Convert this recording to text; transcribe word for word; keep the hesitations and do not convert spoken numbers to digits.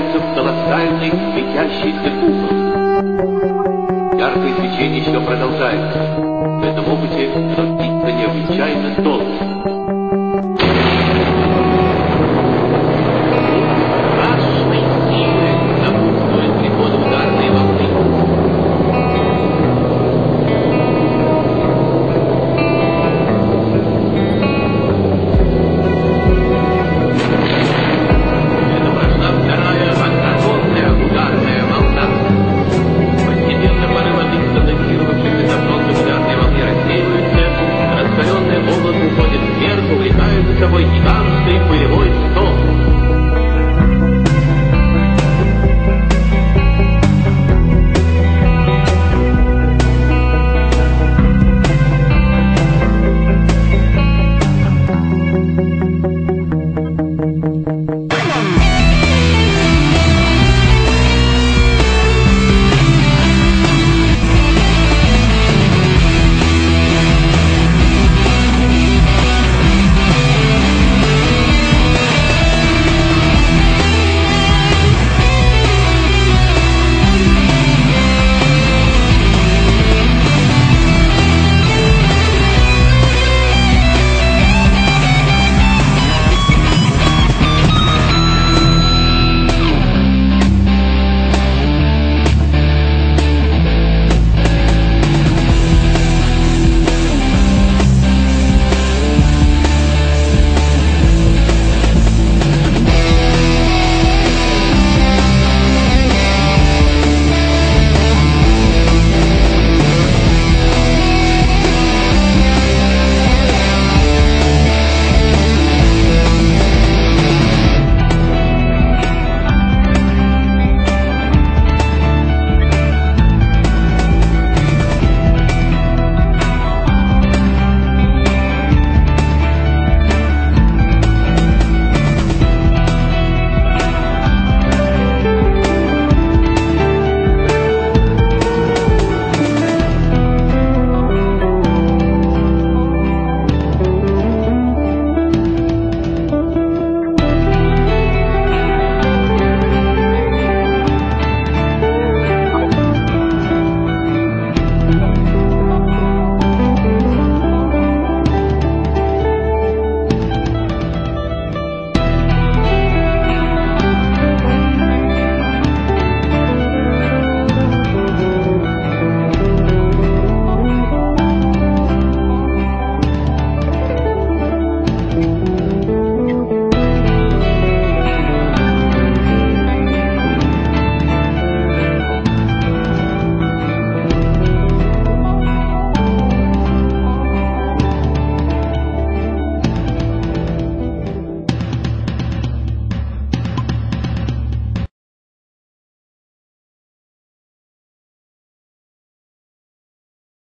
превращаются в колоссальный светящийся купол. Яркое свечение еще продолжается. В этом опыте оно длится необычайно долго. Страшной силы напутствует приход ударной волны. Это прошла вторая огромная ударная волна. Постепенно поры воды, конденсировавшихся на фронте ударной волны, рассеиваются, раскаленная область уходит вверх, увлекая за собой гигантский пылевой